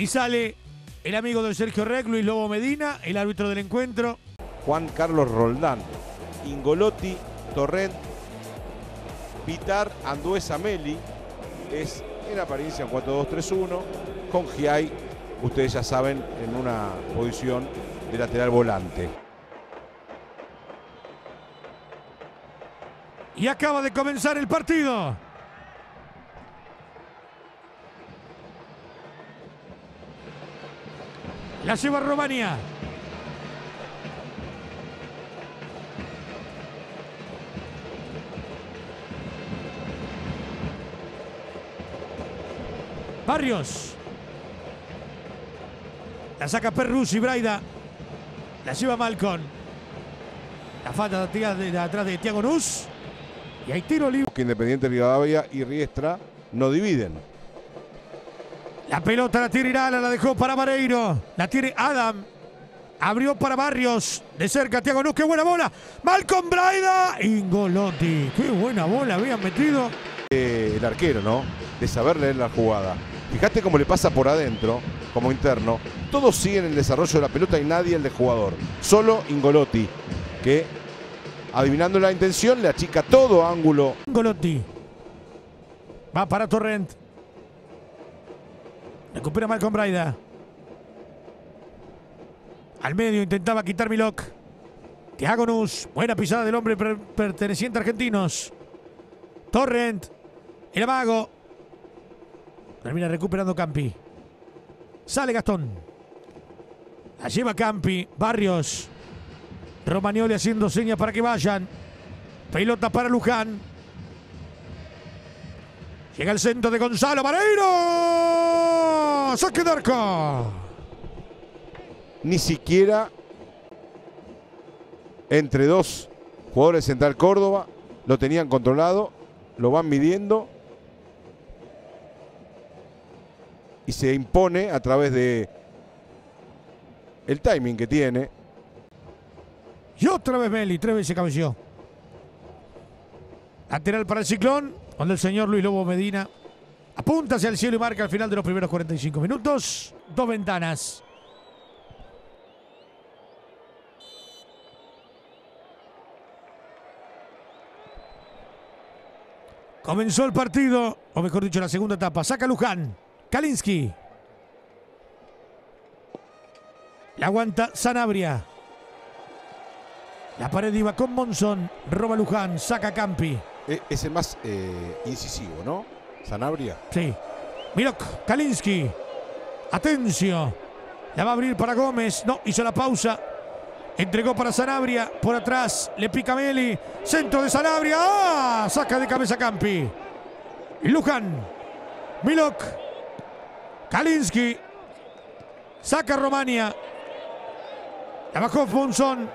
Y sale el amigo de Sergio Rec, Luis Lobo Medina, el árbitro del encuentro. Juan Carlos Roldán, Ingolotti, Torrent, Vitar, Anduesa, Meli. Es en apariencia un 4-2-3-1 con Giai, ustedes ya saben, en una posición de lateral volante. Y acaba de comenzar el partido. La lleva Romania. Barrios. La saca Perruzzi, Braida. La lleva Malcon. La falta de atrás de Thiago Nus. Y hay tiro libre. Que Independiente Rivadavia y Riestra no dividen. La pelota la tira Irala, la dejó para Vareiro. La tiene Adam. Abrió para Barrios. De cerca Thiago Nus. ¡Qué buena bola! Malcon, Braida. Ingolotti. ¡Qué buena bola habían metido! El arquero, ¿no? De saber leer la jugada. Fíjate cómo le pasa por adentro, como interno. Todos siguen el desarrollo de la pelota y nadie el de jugador. Solo Ingolotti, que adivinando la intención le achica todo ángulo. Ingolotti. Va para Torrent. Recupera Malcon, Braida. Al medio intentaba quitar Milok. Thiago Nus. Buena pisada del hombre perteneciente a Argentinos. Torrent. El amago. Termina recuperando Campi. Sale Gastón. La lleva Campi. Barrios. Romagnoli haciendo señas para que vayan. Pelota para Luján. Llega el centro de Gonzalo Vareiro. Saque de arco. Ni siquiera entre dos jugadores de Central Córdoba lo tenían controlado. Lo van midiendo. Y se impone a través de el timing que tiene. Y otra vez Meli, 3 veces cabeció. Lateral para el Ciclón, donde el señor Luis Lobo Medina apunta hacia el cielo y marca al final de los primeros 45 minutos. 2 ventanas. Comenzó el partido, o mejor dicho, la segunda etapa. Saca Luján. Kalinski. La aguanta Sanabria. La pared iba con Monzón. Roba Luján. Saca Campi. Es el más incisivo, ¿no? Sanabria. Sí. Milok. Kalinski. Atencio. La va a abrir para Gómez. No, hizo la pausa. Entregó para Sanabria. Por atrás le pica Meli. Centro de Sanabria. ¡Ah! Saca de cabeza Campi. Luján. Milok. Kalinski. Saca Romania. La bajó Monzón.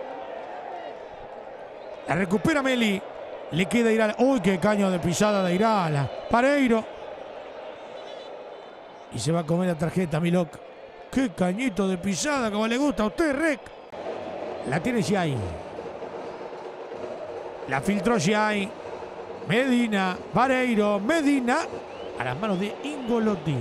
La recupera Meli. Le queda Irala. ¡Uy, qué caño de pisada de Irala! Vareiro. Y se va a comer la tarjeta Milok. ¡Qué cañito de pisada! Como le gusta a usted, Rec. La tiene Giai. La filtró Giai. Medina. Vareiro. Medina. A las manos de Ingolotti.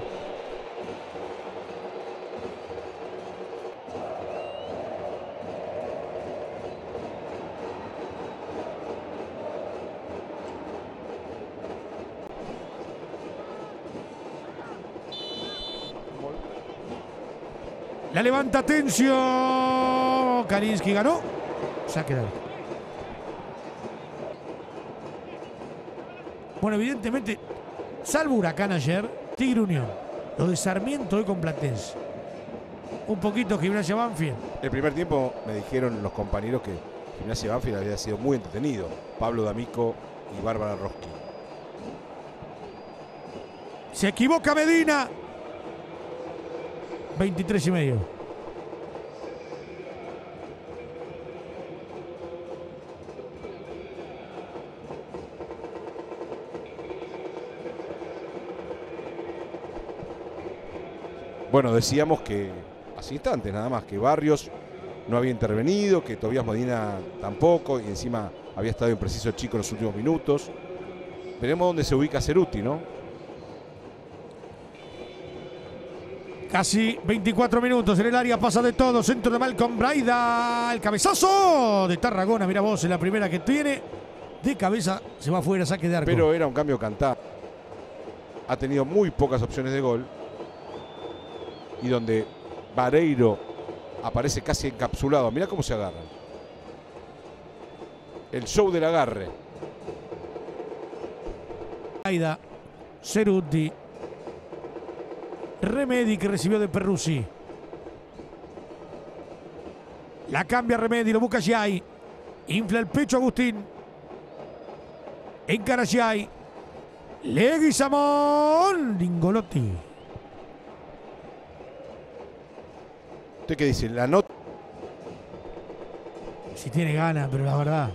La levanta Atencio. Kalinski ganó. Saque de arco. Bueno, evidentemente, salvo Huracán ayer, Tigre Unión. Lo de Sarmiento hoy con Platense. Un poquito Gimnasia Banfield. El primer tiempo me dijeron los compañeros que Gimnasia Banfield había sido muy entretenido. Pablo D'Amico y Bárbara Roski. Se equivoca Medina. 23:30. Bueno, decíamos que hace instantes nada más que Barrios no había intervenido, que Tobías Medina tampoco, y encima había estado impreciso el chico en los últimos minutos. Veremos dónde se ubica Ceruti, ¿no? Casi 24 minutos en el área, pasa de todo. Centro de Malcolm Braida. El cabezazo de Tarragona. Mira vos, en la primera que tiene. De cabeza se va afuera, saque de arco. Pero era un cambio cantado. Ha tenido muy pocas opciones de gol. Y donde Vareiro aparece casi encapsulado. Mira cómo se agarran. El show del agarre. Braida, Ceruti. Remedi, que recibió de Perruzzi. La cambia Remedi, lo busca Giai. Infla el pecho Agustín. Encara Giai. Leguizamón. Ingolotti. ¿Usted qué dice? La nota. Si tiene ganas, pero la verdad.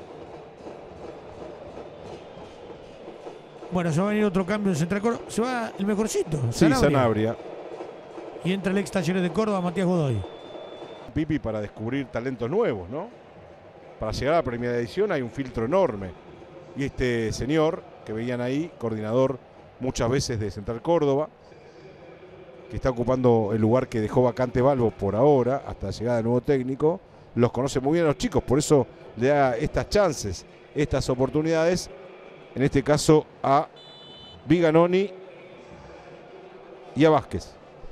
Bueno, se va a venir otro cambio en Central Córdoba. Se va el mejorcito. Sí, Sanabria. Y entra el ex Talleres de Córdoba, Matías Godoy. Pipi para descubrir talentos nuevos, ¿no? Para llegar a la primera edición hay un filtro enorme. Y este señor que veían ahí, coordinador muchas veces de Central Córdoba, que está ocupando el lugar que dejó vacante Balbo por ahora, hasta la llegada del nuevo técnico, los conoce muy bien a los chicos, por eso le da estas chances, estas oportunidades, en este caso a Viganoni y a Vázquez.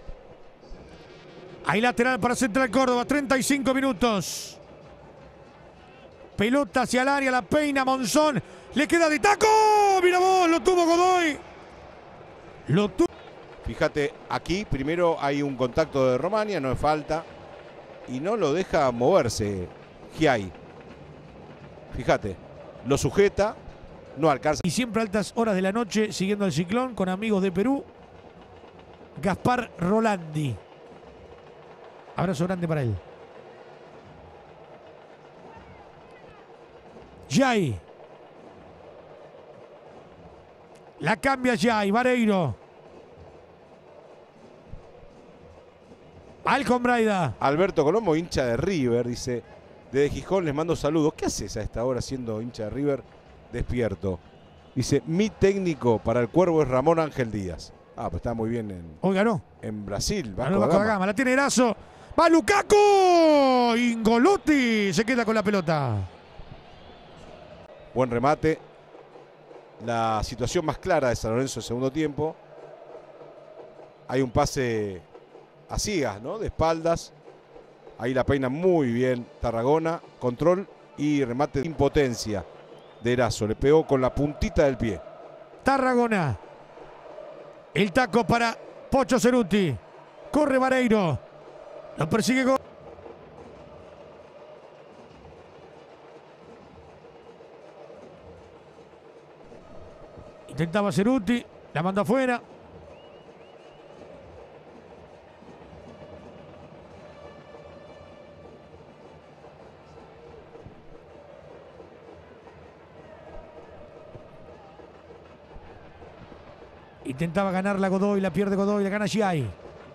Hay lateral para Central Córdoba, 35 minutos. Pelota hacia el área, la peina Monzón. Le queda de taco. Mira vos, lo tuvo Godoy. Lo tuvo. Fíjate, aquí primero hay un contacto de Romania, no es falta. Y no lo deja moverse Giai. Fíjate, lo sujeta, no alcanza. Y siempre a altas horas de la noche, siguiendo el ciclón con amigos de Perú. Gaspar Rolandi. Abrazo grande para él. Giai. La cambia Giai. Vareiro. Malcolm Braida. Alberto Colombo, hincha de River, dice, desde Gijón les mando saludos. ¿Qué haces a esta hora siendo hincha de River? Despierto. Dice, mi técnico para el Cuervo es Ramón Ángel Díaz. Ah, pues está muy bien Hoy ganó. en Brasil. Ganó Vasco da Gama. La tiene Erazo. Va Lukaku. Ingolotti se queda con la pelota. Buen remate. La situación más clara de San Lorenzo en segundo tiempo. Hay un pase a ciegas, ¿no? De espaldas. Ahí la peina muy bien Tarragona. Control y remate de impotencia de Erazo. Le pegó con la puntita del pie. Tarragona. El taco para Pocho Ceruti. Corre Vareiro. Lo persigue Godoy. Intentaba Ceruti. La manda afuera. Intentaba ganarla Godoy, la pierde Godoy, la gana Giai.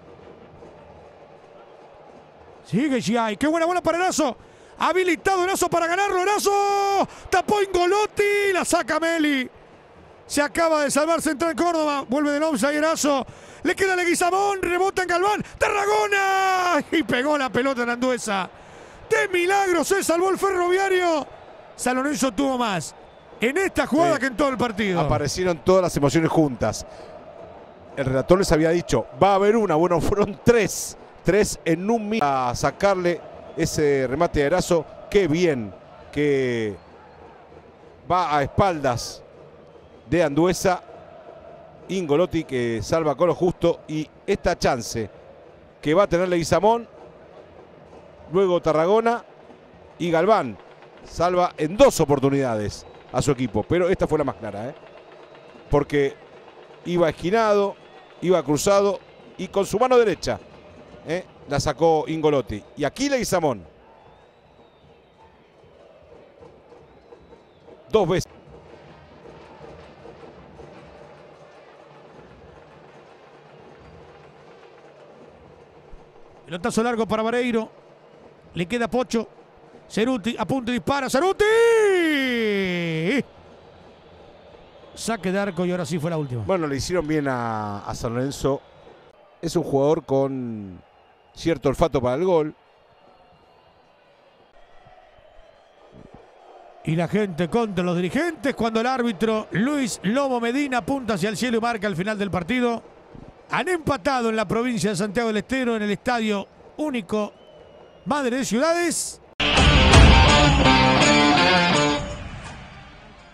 Sigue Giai, qué buena bola para Erazo. Habilitado Erazo para ganarlo, Erazo. Tapó Ingolotti, la saca Meli. Se acaba de salvar Central Córdoba, vuelve del offside Erazo. Le queda Leguizamón, rebota en Galván. ¡Tarragona! Y pegó la pelota en Anduesa. De milagro se salvó el Ferroviario. San Lorenzo tuvo más en esta jugada que en todo el partido. Aparecieron todas las emociones juntas. El relator les había dicho, va a haber una. Bueno, fueron tres. Tres en un minuto a sacarle ese remate de Erazo. Qué bien que va a espaldas de Anduesa. Ingolotti que salva con lo justo. Y esta chance que va a tener Leguizamón. Luego Tarragona y Galván. Salva en dos oportunidades a su equipo, pero esta fue la más clara, porque iba esquinado, iba cruzado y con su mano derecha la sacó Ingolotti. Y aquí Leguizamón. Dos veces. Pelotazo largo para Vareiro. Le queda Pocho. Ceruti a punto y dispara. ¡Ceruti! Saque de arco y ahora sí fue la última. Bueno, le hicieron bien a San Lorenzo Es un jugador con cierto olfato para el gol. Y la gente contra los dirigentes cuando el árbitro Luis Lobo Medina apunta hacia el cielo y marca el final del partido. Han empatado en la provincia de Santiago del Estero en el estadio único Madre de Ciudades.